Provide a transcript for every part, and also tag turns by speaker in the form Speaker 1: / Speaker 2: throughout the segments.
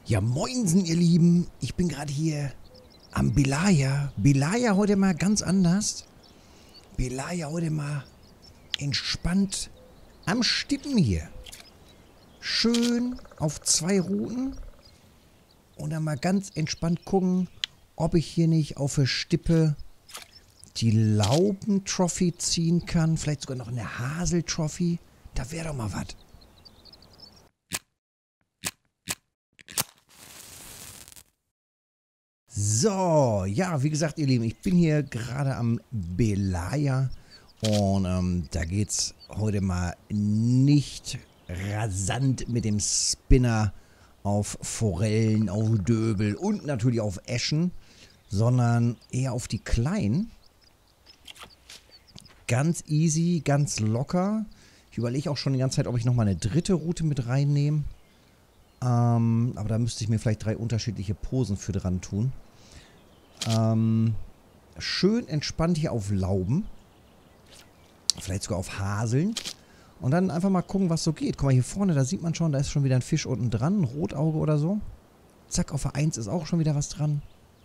Speaker 1: Ja, moinsen, ihr Lieben. Ich bin gerade hier am Belaya. Belaya heute mal ganz anders. Belaya heute mal entspannt am Stippen hier. Schön auf 2 Routen. Und dann mal ganz entspannt gucken, ob ich hier nicht auf der Stippe die Laubentrophy ziehen kann. Vielleicht sogar noch eine Haseltrophy. Da wäre doch mal was. So, ja, wie gesagt, ihr Lieben, ich bin hier gerade am Belaya und da geht's heute mal nicht rasant mit dem Spinner auf Forellen, auf Döbel und natürlich auf Äschen, sondern eher auf die kleinen. Ganz easy, ganz locker. Ich überlege auch schon die ganze Zeit, ob ich nochmal eine dritte Route mit reinnehme. Aber da müsste ich mir vielleicht 3 unterschiedliche Posen für dran tun. Schön entspannt hier auf Lauben. Vielleicht sogar auf Haseln. Und dann einfach mal gucken, was so geht. Guck mal, hier vorne, da sieht man schon, da ist schon wieder ein Fisch unten dran. Ein Rotauge oder so. Zack, auf der 1 ist auch schon wieder was dran.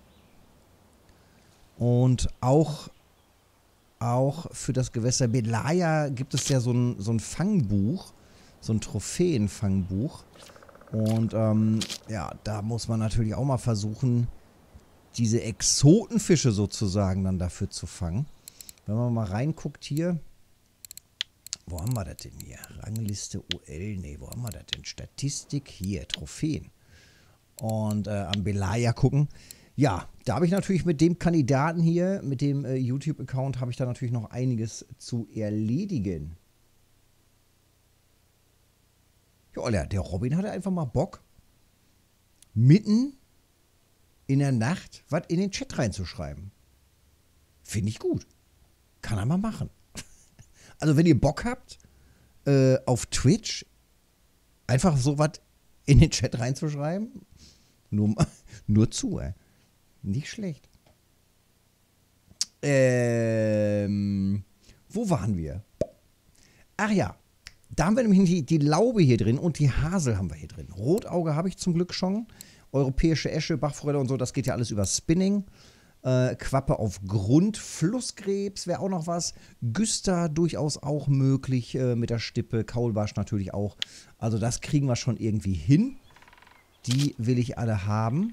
Speaker 1: Und auch für das Gewässer Belaya gibt es ja so ein Fangbuch. So ein Trophäenfangbuch. Und ja, da muss man natürlich auch mal versuchen, diese Exotenfische sozusagen dann dafür zu fangen. Wenn man mal reinguckt hier, wo haben wir das denn hier? Rangliste OL, nee, wo haben wir das denn? Statistik, hier, Trophäen. Und am Belaya gucken. Ja, da habe ich natürlich mit dem Kandidaten hier, mit dem YouTube-Account, habe ich da natürlich noch einiges zu erledigen. Ja, der Robin hatte einfach mal Bock, mitten in der Nacht was in den Chat reinzuschreiben. Finde ich gut. Kann er mal machen. Also wenn ihr Bock habt, auf Twitch einfach so was in den Chat reinzuschreiben, nur zu, ey. Nicht schlecht. Wo waren wir? Ach ja. Da haben wir nämlich die Laube hier drin und die Hasel haben wir hier drin. Rotauge habe ich zum Glück schon. Europäische Esche, Bachforelle und so, das geht ja alles über Spinning. Quappe auf Grund. Flusskrebs wäre auch noch was. Güster durchaus auch möglich mit der Stippe. Kaulbarsch natürlich auch. Also das kriegen wir schon irgendwie hin. Die will ich alle haben.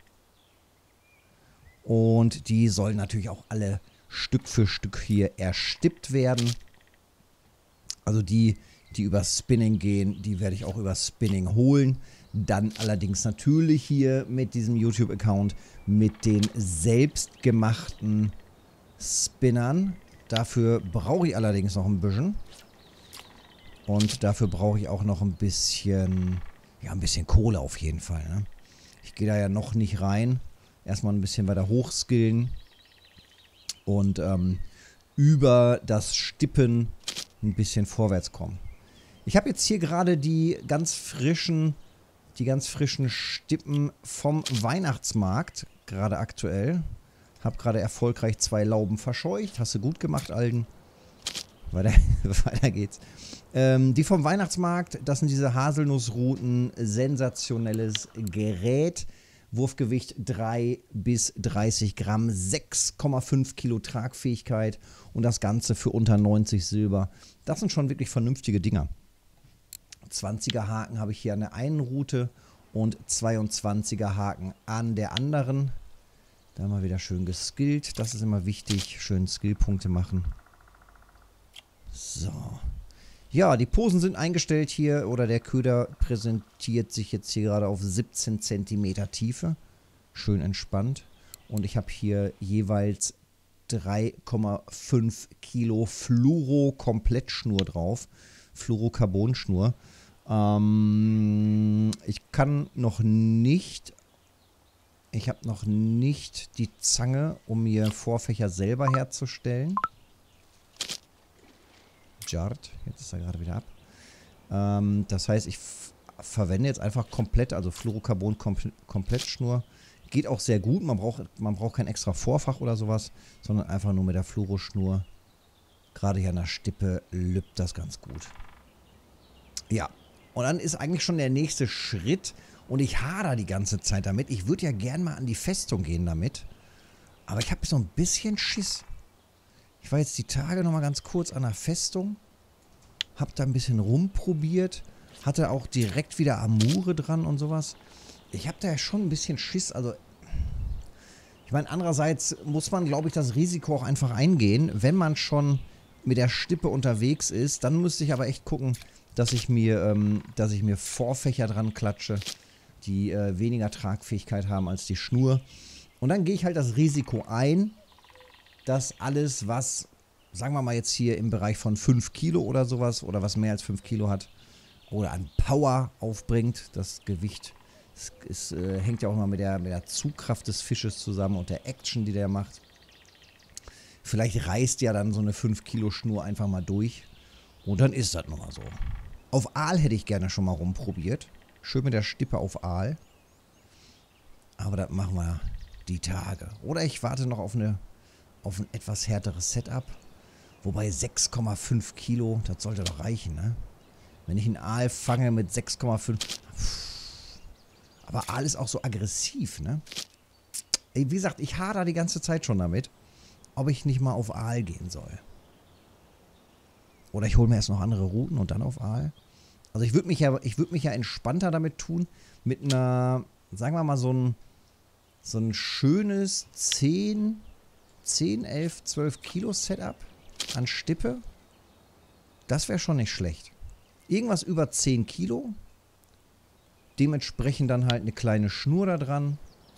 Speaker 1: Und die sollen natürlich auch alle Stück für Stück hier erstippt werden. Also die über Spinning gehen, die werde ich auch über Spinning holen. Dann allerdings natürlich hier mit diesem YouTube-Account mit den selbstgemachten Spinnern. Dafür brauche ich allerdings noch ein bisschen. Und dafür brauche ich auch noch ein bisschen, ja, ein bisschen Kohle auf jeden Fall. Ne? Ich gehe da ja noch nicht rein. Erstmal ein bisschen weiter hochskillen. Und über das Stippen ein bisschen vorwärts kommen. Ich habe jetzt hier gerade die ganz frischen Stippen vom Weihnachtsmarkt, gerade aktuell. Habe gerade erfolgreich 2 Lauben verscheucht. Hast du gut gemacht, Alden. Weiter geht's. Die vom Weihnachtsmarkt, das sind diese Haselnussruten. Sensationelles Gerät. Wurfgewicht 3 bis 30 Gramm, 6,5 Kilo Tragfähigkeit und das Ganze für unter 90 Silber. Das sind schon wirklich vernünftige Dinger. 20er Haken habe ich hier an der einen Route und 22er Haken an der anderen. Da mal wieder schön geskillt. Das ist immer wichtig. Schön Skillpunkte machen. So. Ja, die Posen sind eingestellt hier. Oder der Köder präsentiert sich jetzt hier gerade auf 17 cm Tiefe. Schön entspannt. Und ich habe hier jeweils 3,5 Kilo Fluoro-Komplettschnur drauf. Fluorocarbonschnur. Ich kann noch nicht. Ich habe noch nicht die Zange, um mir Vorfächer selber herzustellen. Jart, jetzt ist er gerade wieder ab. Das heißt, ich verwende jetzt einfach komplett, also Fluorocarbon-Komplettschnur. Geht auch sehr gut. Man braucht kein extra Vorfach oder sowas, sondern einfach nur mit der Fluoroschnur. Gerade hier an der Stippe lübt das ganz gut. Ja, und dann ist eigentlich schon der nächste Schritt, Und ich hader die ganze Zeit damit. Ich würde ja gern mal an die Festung gehen damit. Aber ich habe so ein bisschen Schiss. Ich war jetzt die Tage nochmal ganz kurz an der Festung. Hab da ein bisschen rumprobiert. Hatte auch direkt wieder Amure dran und sowas. Ich habe da ja schon ein bisschen Schiss. Also, ich meine, andererseits muss man, glaube ich, das Risiko auch einfach eingehen. Wenn man schon mit der Stippe unterwegs ist, dann müsste ich aber echt gucken, dass ich mir Vorfächer dran klatsche, die weniger Tragfähigkeit haben als die Schnur. Und dann gehe ich halt das Risiko ein, dass alles, was, sagen wir mal jetzt hier im Bereich von 5 Kilo oder sowas, oder was mehr als 5 Kilo hat, oder an Power aufbringt, das Gewicht, hängt ja auch mal mit der Zugkraft des Fisches zusammen und der Action, die der macht. Vielleicht reißt ja dann so eine 5 Kilo Schnur einfach mal durch und dann ist das nochmal so. Auf Aal hätte ich gerne schon mal rumprobiert. Schön mit der Stippe auf Aal. Aber das machen wir die Tage. Oder ich warte noch auf ein etwas härteres Setup. Wobei 6,5 Kilo, das sollte doch reichen, ne? Wenn ich einen Aal fange mit 6,5... Aber Aal ist auch so aggressiv, ne? Wie gesagt, ich hader die ganze Zeit schon damit, ob ich nicht mal auf Aal gehen soll. Oder ich hole mir erst noch andere Routen und dann auf Aal. Also ich würde mich ja entspannter damit tun, mit einer, sagen wir mal, so ein schönes 10, 11, 12 Kilo Setup an Stippe. Das wäre schon nicht schlecht. Irgendwas über 10 Kilo. Dementsprechend dann halt eine kleine Schnur da dran.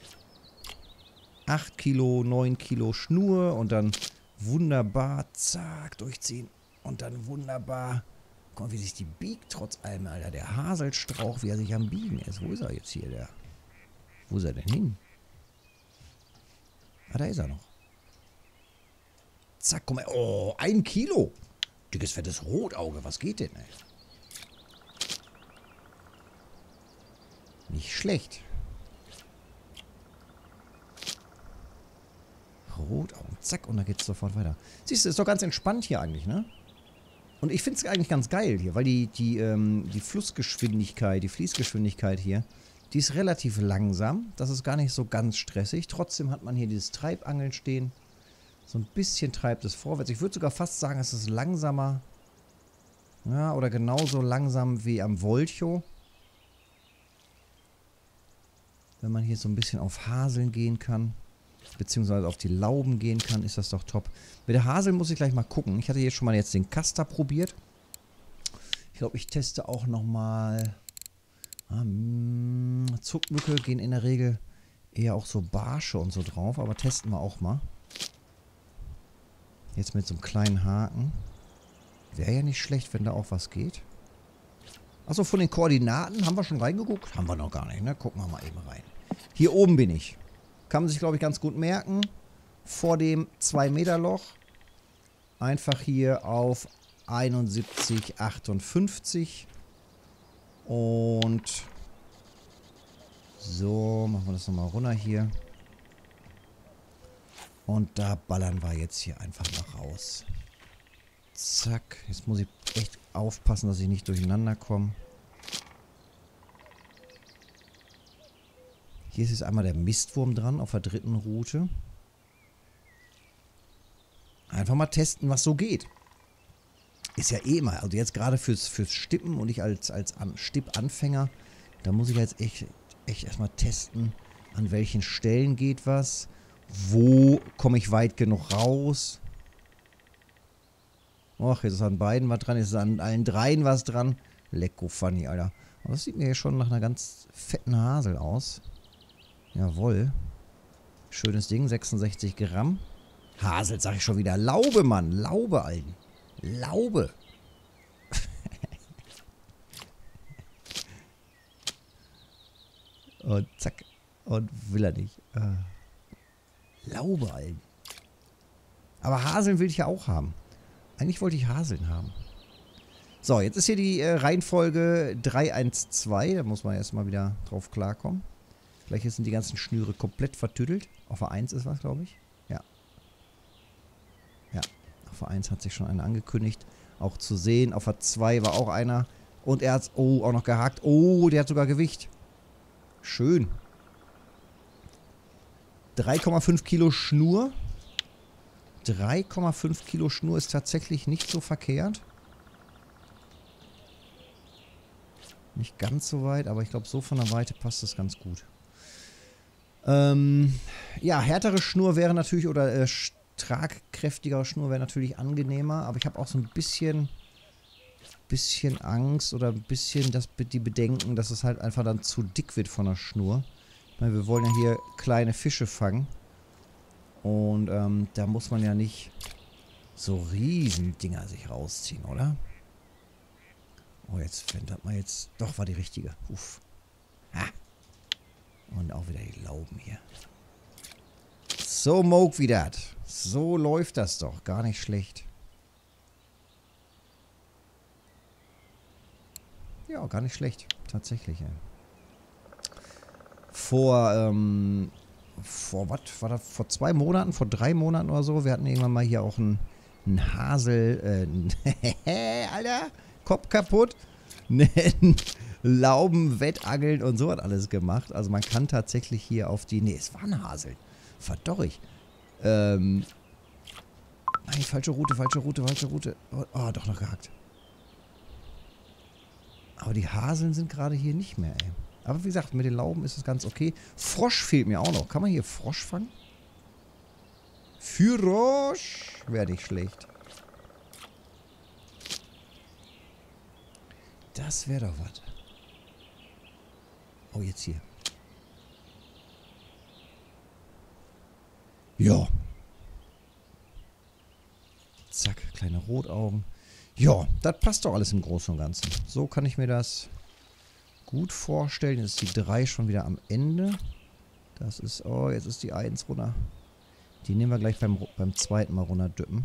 Speaker 1: 8 Kilo, 9 Kilo Schnur und dann wunderbar, zack, durchziehen. Und dann wunderbar, guck mal, wie sich die biegt, trotz allem, Alter. Der Haselstrauch, wie er sich am Biegen ist. Wo ist er jetzt hier, der? Wo ist er denn hin? Ah, da ist er noch. Zack, guck mal. Oh, 1 Kilo. Dickes, fettes Rotauge. Was geht denn, ey? Nicht schlecht. Rotaugen. Zack, und da geht's sofort weiter. Siehst du, ist doch ganz entspannt hier eigentlich, ne? Und ich finde es eigentlich ganz geil hier, weil die Flussgeschwindigkeit, die Fließgeschwindigkeit hier, die ist relativ langsam. Das ist gar nicht so ganz stressig. Trotzdem hat man hier dieses Treibangeln stehen. So ein bisschen treibt es vorwärts. Ich würde sogar fast sagen, es ist langsamer. Ja, oder genauso langsam wie am Voltio. Wenn man hier so ein bisschen auf Haseln gehen kann, beziehungsweise auf die Lauben gehen kann, ist das doch top. Mit der Hasel muss ich gleich mal gucken. Ich hatte jetzt schon mal jetzt den Caster probiert. Ich glaube, ich teste auch nochmal... Zuckmücke gehen in der Regel eher auch so Barsche und so drauf, aber testen wir auch mal. Jetzt mit so einem kleinen Haken. Wäre ja nicht schlecht, wenn da auch was geht. Achso, von den Koordinaten haben wir schon reingeguckt? Haben wir noch gar nicht, ne? Gucken wir mal eben rein. Hier oben bin ich. Kann man sich, glaube ich, ganz gut merken. Vor dem 2-Meter-Loch. Einfach hier auf 71,58. Und so, machen wir das nochmal runter hier. Und da ballern wir jetzt hier einfach mal raus. Zack. Jetzt muss ich echt aufpassen, dass ich nicht durcheinander komme. Hier ist jetzt einmal der Mistwurm dran auf der dritten Route. Einfach mal testen, was so geht. Ist ja eh immer, also jetzt gerade fürs Stippen und ich als Stippanfänger, da muss ich jetzt echt erstmal testen, an welchen Stellen geht was, wo komme ich weit genug raus. Och, jetzt ist an beiden was dran, jetzt ist an allen dreien was dran. Lecko funny, Alter. Aber das sieht mir hier schon nach einer ganz fetten Hasel aus. Jawohl. Schönes Ding, 66 Gramm. Hasel, sag ich schon wieder. Laube, Mann. Laube, Alten. Laube. Und zack. Und will er nicht. Laube, Alten. Aber Haseln will ich ja auch haben. Eigentlich wollte ich Haseln haben. So, jetzt ist hier die Reihenfolge 312. Da muss man erstmal wieder drauf klarkommen. Vielleicht sind die ganzen Schnüre komplett vertüdelt. Auf der 1 ist was, glaube ich. Ja. Ja. Auf der 1 hat sich schon einer angekündigt. Auch zu sehen. Auf der 2 war auch einer. Und er hat auch noch gehakt. Oh, der hat sogar Gewicht. Schön. 3,5 Kilo Schnur. 3,5 Kilo Schnur ist tatsächlich nicht so verkehrt. Nicht ganz so weit, aber ich glaube, so von der Weite passt das ganz gut. Ja, härtere Schnur wäre natürlich, oder tragkräftigere Schnur wäre natürlich angenehmer, aber ich habe auch so ein bisschen Angst oder ein bisschen die Bedenken, dass es halt einfach dann zu dick wird von der Schnur. Ich meine, wir wollen ja hier kleine Fische fangen. Und da muss man ja nicht so Riesendinger sich rausziehen, oder? Oh, jetzt hat man jetzt... Doch, war die richtige. Uff. Ha. Und auch wieder die Lauben hier. So Moog wie das. So läuft das doch. Gar nicht schlecht. Ja, gar nicht schlecht. Tatsächlich, ja. Vor was war das? Vor 2 Monaten, vor 3 Monaten oder so. Wir hatten irgendwann mal hier auch einen Hasel... Alter, Kopf kaputt. Lauben, Wettangeln und so hat alles gemacht. Also man kann tatsächlich hier auf die... Nee, es war ein Hasel. Verdorrig. Nein, falsche Route. Oh, doch noch gehackt. Aber die Haseln sind gerade hier nicht mehr, ey. Aber wie gesagt, mit den Lauben ist es ganz okay. Frosch fehlt mir auch noch. Kann man hier Frosch fangen? Frosch wäre nicht schlecht. Das wäre doch was. Oh, jetzt hier. Ja. Zack, kleine Rotaugen. Ja, das passt doch alles im Großen und Ganzen. So kann ich mir das gut vorstellen. Jetzt ist die 3 schon wieder am Ende. Das ist... Oh, jetzt ist die 1 runter. Die nehmen wir gleich beim zweiten Mal runterdüppen.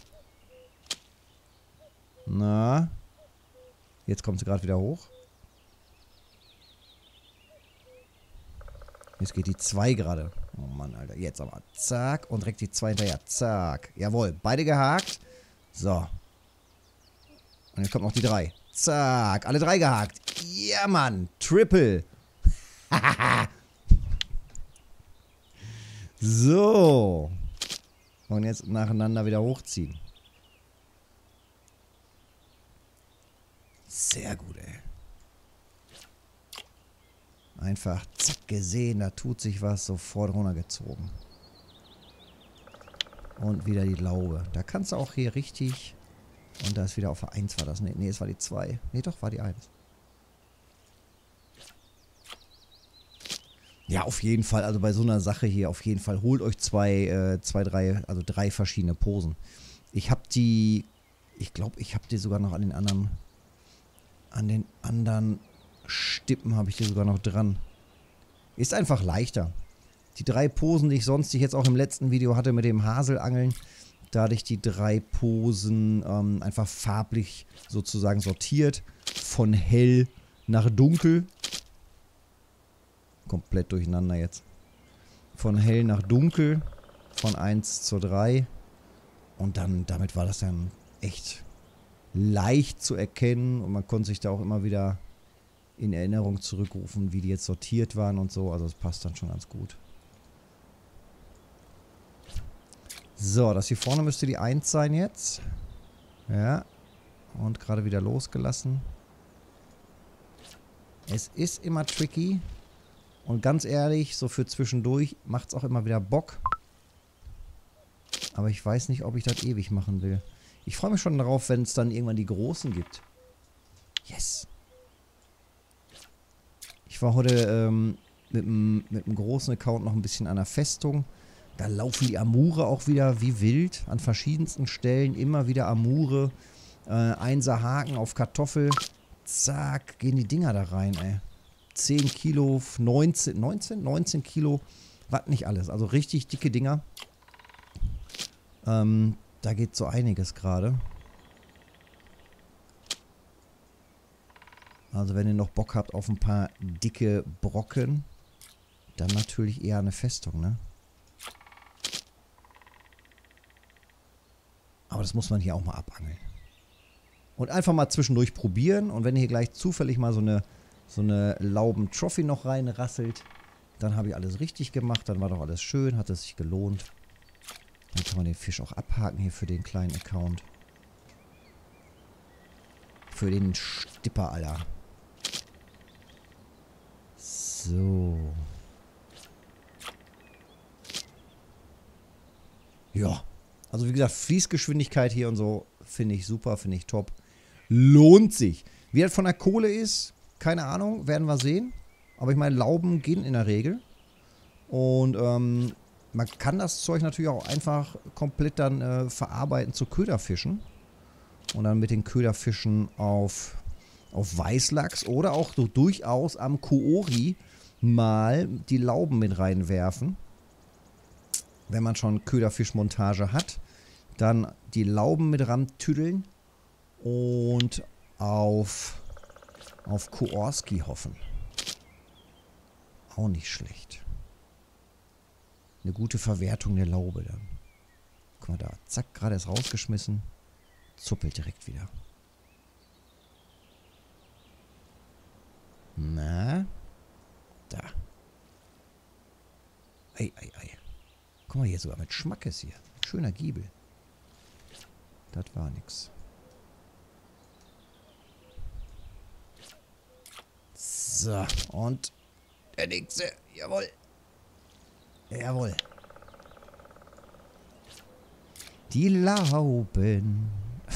Speaker 1: Na. Jetzt kommt sie gerade wieder hoch. Jetzt geht die 2 gerade. Oh Mann, Alter. Jetzt aber. Zack. Und direkt die 2 hinterher. Zack. Jawohl. Beide gehakt. So. Und jetzt kommt noch die 3. Zack. Alle 3 gehakt. Ja, Mann. Triple. So. Und jetzt nacheinander wieder hochziehen. Sehr gut, ey. Einfach zack gesehen, da tut sich was, sofort runtergezogen. Und wieder die Laube. Da kannst du auch hier richtig... Und da ist wieder auf der 1 war das. Nee, es war die 2. Nee, doch, war die 1. Ja, auf jeden Fall. Also bei so einer Sache hier, auf jeden Fall. Holt euch 3 verschiedene Posen. Ich habe die... Ich glaube, ich habe die sogar noch an den anderen Stippen habe ich die sogar noch dran. Ist einfach leichter. Die 3 Posen, die ich jetzt auch im letzten Video hatte mit dem Haselangeln, da hatte ich die 3 Posen einfach farblich sozusagen sortiert. Von hell nach dunkel. Komplett durcheinander jetzt. Von hell nach dunkel. Von 1 zur 3. Und dann, damit war das dann echt leicht zu erkennen. Und man konnte sich da auch immer wieder in Erinnerung zurückrufen, wie die jetzt sortiert waren und so. Also das passt dann schon ganz gut. So, das hier vorne müsste die 1 sein jetzt. Ja. Und gerade wieder losgelassen. Es ist immer tricky. Und ganz ehrlich, so für zwischendurch macht es auch immer wieder Bock. Aber ich weiß nicht, ob ich das ewig machen will. Ich freue mich schon darauf, wenn es dann irgendwann die großen gibt. Yes. Ich war heute mit einem großen Account noch ein bisschen an der Festung. Da laufen die Amure auch wieder wie wild. An verschiedensten Stellen immer wieder Amure. 1er Haken auf Kartoffel. Zack, gehen die Dinger da rein, ey. 10 Kilo, 19 Kilo. Was nicht alles. Also richtig dicke Dinger. Da geht so einiges gerade. Also wenn ihr noch Bock habt auf ein paar dicke Brocken, dann natürlich eher eine Festung, ne? Aber das muss man hier auch mal abangeln. Und einfach mal zwischendurch probieren. Und wenn ihr hier gleich zufällig mal so eine so eine Lauben-Trophy noch reinrasselt. Dann habe ich alles richtig gemacht. Dann war doch alles schön. Hat es sich gelohnt. Dann kann man den Fisch auch abhaken hier für den kleinen Account. Für den Stipper, Alter. So. Ja. Also wie gesagt, Fließgeschwindigkeit hier und so finde ich super, finde ich top. Lohnt sich. Wie das von der Kohle ist, keine Ahnung, werden wir sehen. Aber ich meine, Lauben gehen in der Regel. Und man kann das Zeug natürlich auch einfach komplett dann verarbeiten zu Köderfischen. Und dann mit den Köderfischen auf Weißlachs oder auch so durchaus am Koori mal die Lauben mit reinwerfen. Wenn man schon Köderfischmontage hat, dann die Lauben mit rantüdeln und auf Koorski hoffen. Auch nicht schlecht. Eine gute Verwertung der Laube dann. Guck mal da, zack, gerade ist rausgeschmissen. Zuppelt direkt wieder. Na? Da. Ei, ei, ei. Guck mal hier, sogar mit Schmackes hier. Schöner Giebel. Das war nix. So, und der nächste. Jawohl. Jawohl. Die Lauben.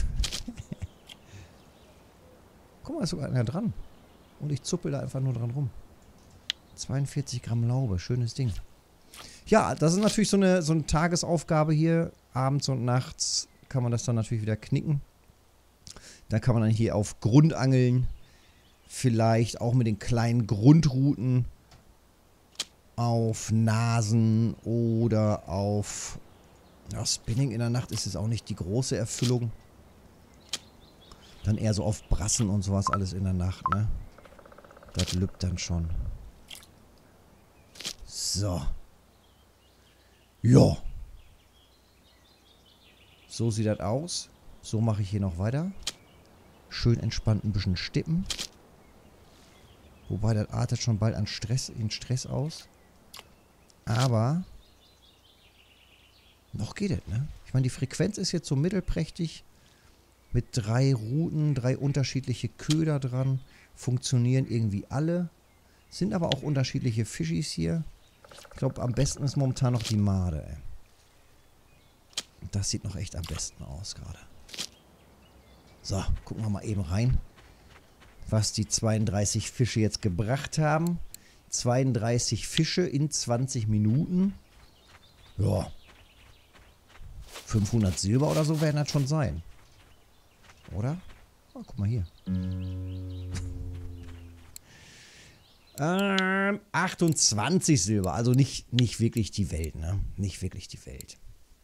Speaker 1: Guck mal, ist sogar einer dran. Und ich zuppel da einfach nur dran rum. 42 Gramm Laube, schönes Ding. Ja, das ist natürlich so eine Tagesaufgabe hier. Abends und nachts kann man das dann natürlich wieder knicken. Da kann man dann hier auf Grundangeln, vielleicht auch mit den kleinen Grundrouten, auf Nasen oder auf Spinning in der Nacht ist es auch nicht die große Erfüllung. Dann eher so auf Brassen und sowas alles in der Nacht, ne? Das lübt dann schon. So. Ja. So sieht das aus. So mache ich hier noch weiter. Schön entspannt ein bisschen stippen. Wobei, das artet schon bald in Stress aus. Aber noch geht es, ne? Ich meine, die Frequenz ist jetzt so mittelprächtig. Mit 3 Routen, 3 unterschiedliche Köder dran. Funktionieren irgendwie alle. Sind aber auch unterschiedliche Fischis hier. Ich glaube, am besten ist momentan noch die Made, ey. Das sieht noch echt am besten aus gerade. So, gucken wir mal eben rein, was die 32 Fische jetzt gebracht haben. 32 Fische in 20 Minuten. Ja. 500 Silber oder so werden das schon sein. Oder? Oh, guck mal hier. 28 Silber. Also nicht wirklich die Welt, ne? Nicht wirklich die Welt.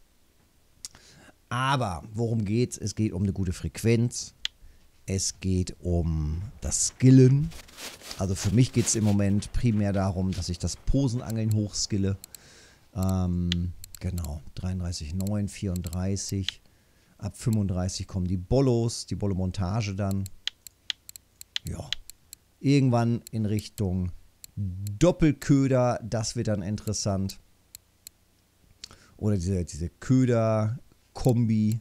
Speaker 1: Aber worum geht's? Es geht um eine gute Frequenz. Es geht um das Skillen. Also für mich geht es im Moment primär darum, dass ich das Posenangeln hochskille. Genau, 33,9, 34. Ab 35 kommen die Bollos, die Bollo-Montage dann. Ja, irgendwann in Richtung Doppelköder, das wird dann interessant. Oder diese Köder-Kombi.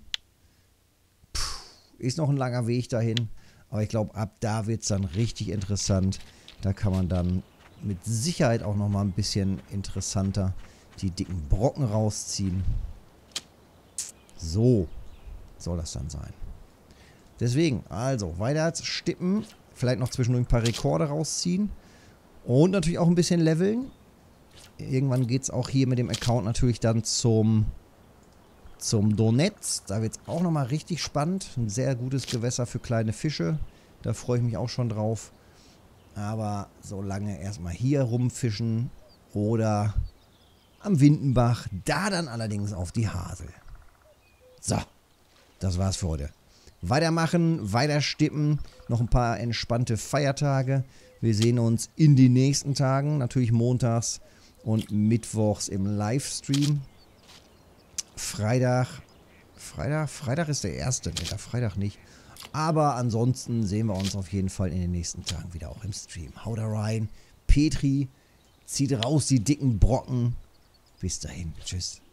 Speaker 1: Ist noch ein langer Weg dahin. Aber ich glaube, ab da wird es dann richtig interessant. Da kann man dann mit Sicherheit auch noch mal ein bisschen interessanter die dicken Brocken rausziehen. So soll das dann sein. Deswegen, also, weiter stippen. Vielleicht noch zwischendurch ein paar Rekorde rausziehen. Und natürlich auch ein bisschen leveln. Irgendwann geht es auch hier mit dem Account natürlich dann zum Donetsk. Da wird es auch nochmal richtig spannend. Ein sehr gutes Gewässer für kleine Fische. Da freue ich mich auch schon drauf. Aber solange erstmal hier rumfischen oder am Windenbach. Da dann allerdings auf die Hasel. So, das war's für heute. Weitermachen, weiter stippen. Noch ein paar entspannte Feiertage. Wir sehen uns in den nächsten Tagen. Natürlich montags und mittwochs im Livestream. Freitag ist der erste. Ne, der Freitag nicht. Aber ansonsten sehen wir uns auf jeden Fall in den nächsten Tagen wieder auch im Stream. Haut da rein. Petri, zieht raus die dicken Brocken. Bis dahin. Tschüss.